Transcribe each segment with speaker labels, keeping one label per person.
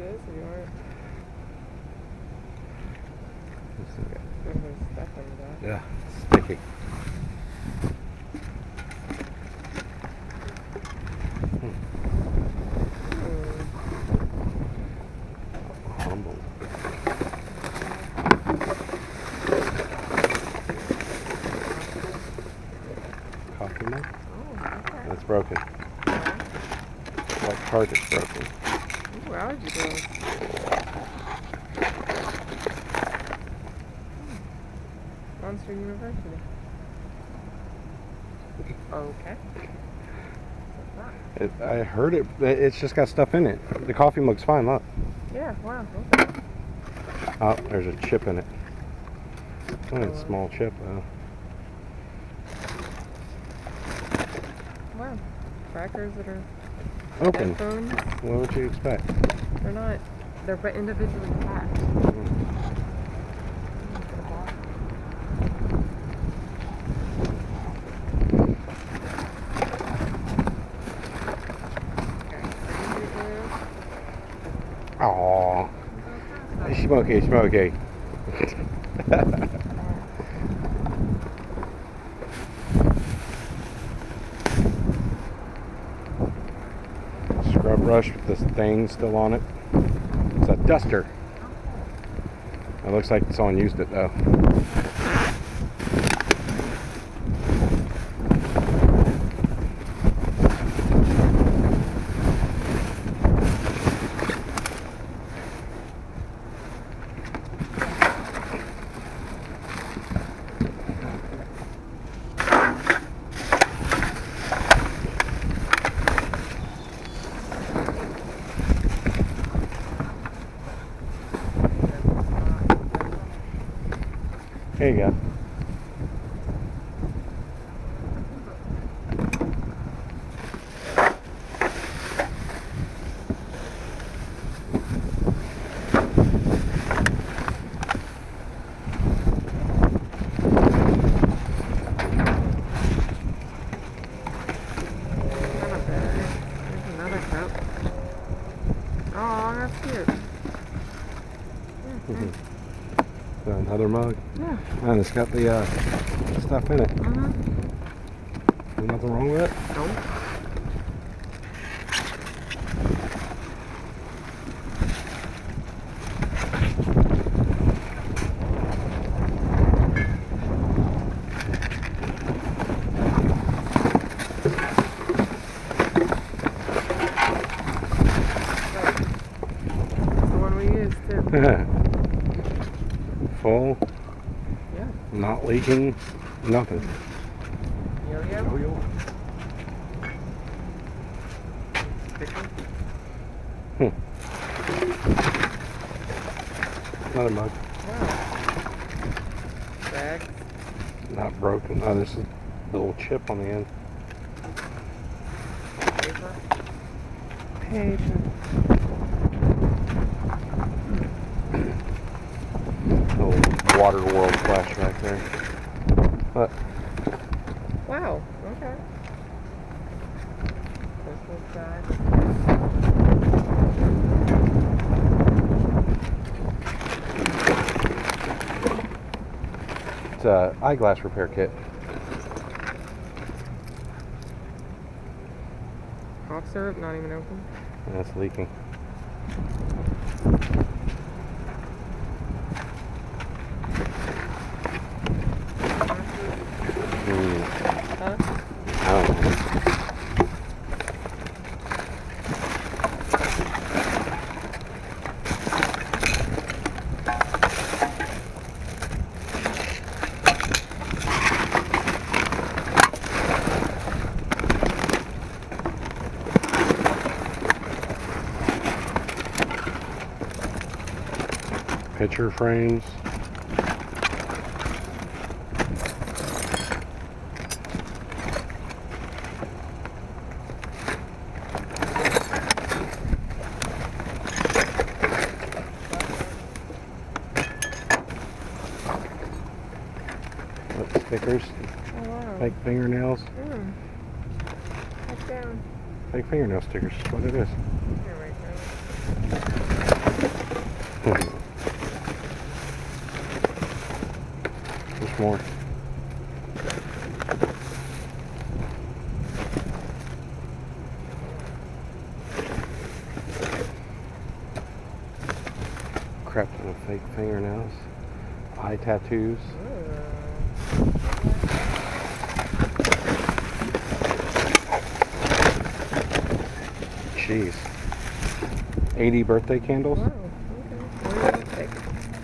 Speaker 1: this if you want. There's stuff under that.
Speaker 2: Yeah, sticky. Humble. Coffee mug?
Speaker 1: Oh, okay.
Speaker 2: That's broken. Like carpet's broken.
Speaker 1: Ooh, allergy pills. Monster University. Okay.
Speaker 2: I heard it. It's just got stuff in it. The coffee mug's fine. Look.
Speaker 1: Yeah, wow. Okay.
Speaker 2: Oh, there's a chip in it. Only a small chip though.
Speaker 1: Wow. Crackers that are
Speaker 2: Open.
Speaker 1: headphones.
Speaker 2: What would you expect?
Speaker 1: They're not. They're individually packed.
Speaker 2: Aww. Smoky, smoky. Scrub brush with this thing still on it. It's a duster. It looks like someone used it though. There you go.
Speaker 1: Oh, that's cute.
Speaker 2: Another mug.
Speaker 1: Yeah.
Speaker 2: And it's got the stuff in it. There's nothing wrong with it?
Speaker 1: Nope. That's the one we used too.
Speaker 2: Full.
Speaker 1: Yeah.
Speaker 2: Not leaking. Nothing.
Speaker 1: Yo-yo.
Speaker 2: Yo-yo. Another mug.
Speaker 1: Wow. Bags.
Speaker 2: Not broken. Oh, there's a little chip on the end.
Speaker 1: Paper.
Speaker 2: Paper. Little water world flashback there. But
Speaker 1: Wow. Okay. This side.
Speaker 2: it's a eyeglass repair kit.
Speaker 1: Cough syrup, not even open.
Speaker 2: And it's leaking.
Speaker 1: Huh?
Speaker 2: I don't know. Picture frames. Stickers.
Speaker 1: Oh, wow.
Speaker 2: Fake fingernails.
Speaker 1: Heck down.
Speaker 2: Fake fingernail stickers is what it is.
Speaker 1: Here, right there.
Speaker 2: much more. Crap on the fake fingernails. Eye tattoos. Jeez. 80 birthday candles?
Speaker 1: Wow, okay. What do you want to take?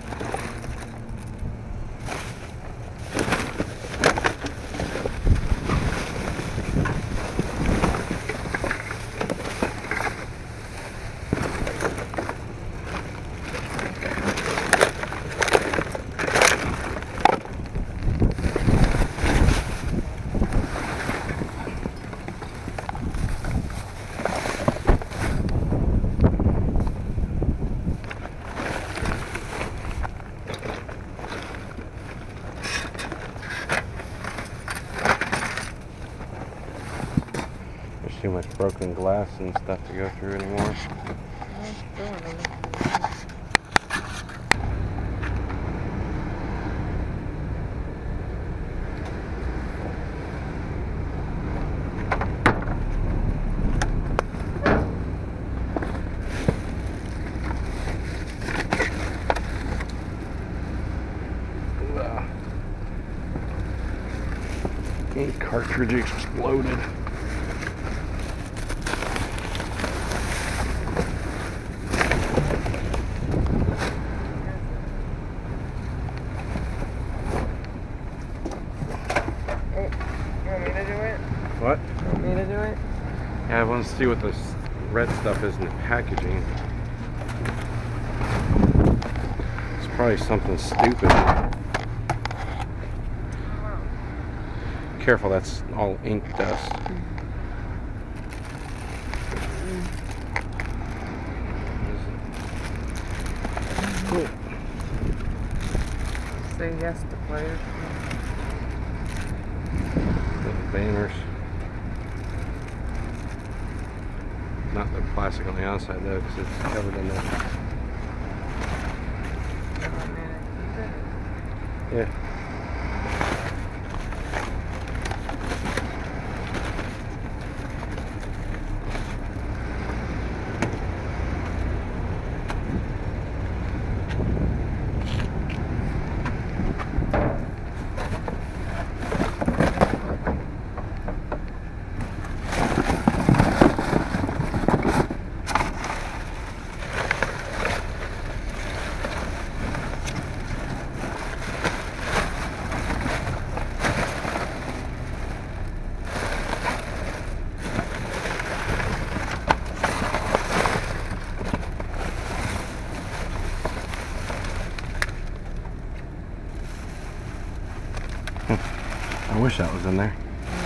Speaker 2: There's too much broken glass and stuff to go through anymore. Ink cartridge exploded.
Speaker 1: You want me to do it?
Speaker 2: What?
Speaker 1: You want me to do it?
Speaker 2: Yeah, I want to see what this red stuff is in the packaging. It's probably something stupid. Careful, that's all ink dust. Cool.
Speaker 1: Say yes to players.
Speaker 2: Little banners. Not the plastic on the outside though, because it's covered in that. Yeah. I wish that was in there.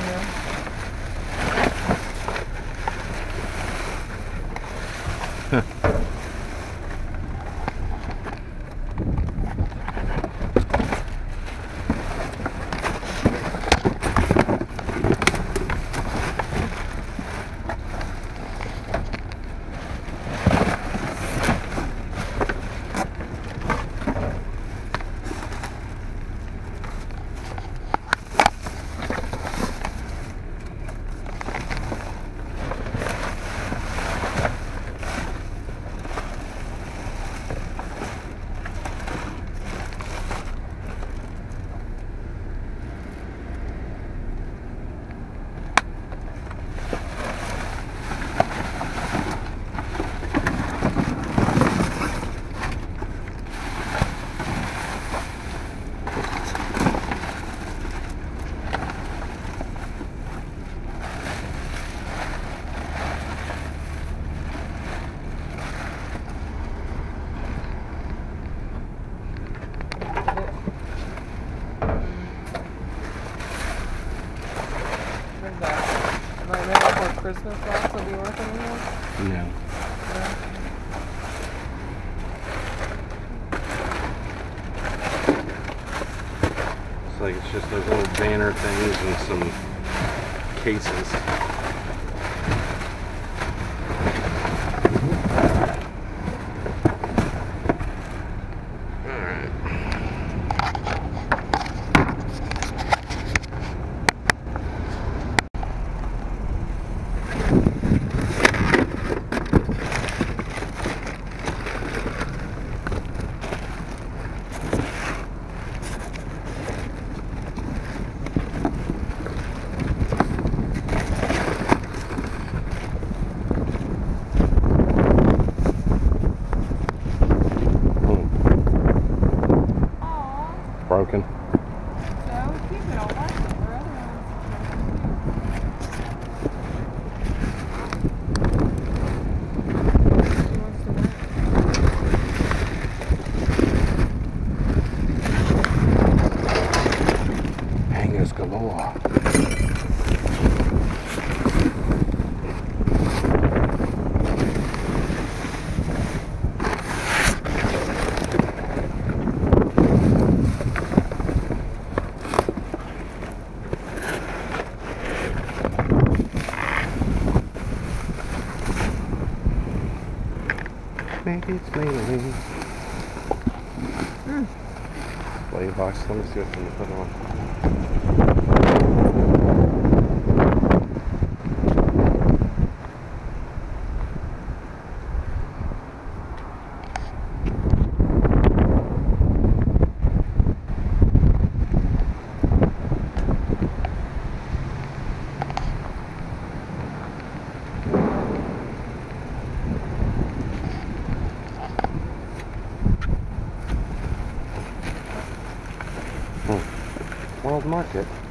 Speaker 1: Christmas box will be working in here?
Speaker 2: No. It's like it's just those little banner things and some cases. Alright. looking.
Speaker 1: So cute, but I'll watch it. Or other ones. She wants to watch.
Speaker 2: Hangers galore. Maybe it's maybe. Play box. Let me see what's in the put on. World Market.